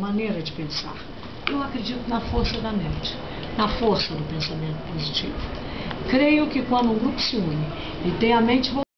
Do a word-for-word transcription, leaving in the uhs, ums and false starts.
maneira de pensar. Eu acredito na força da mente, na força do pensamento positivo. Creio que quando um grupo se une e tem a mente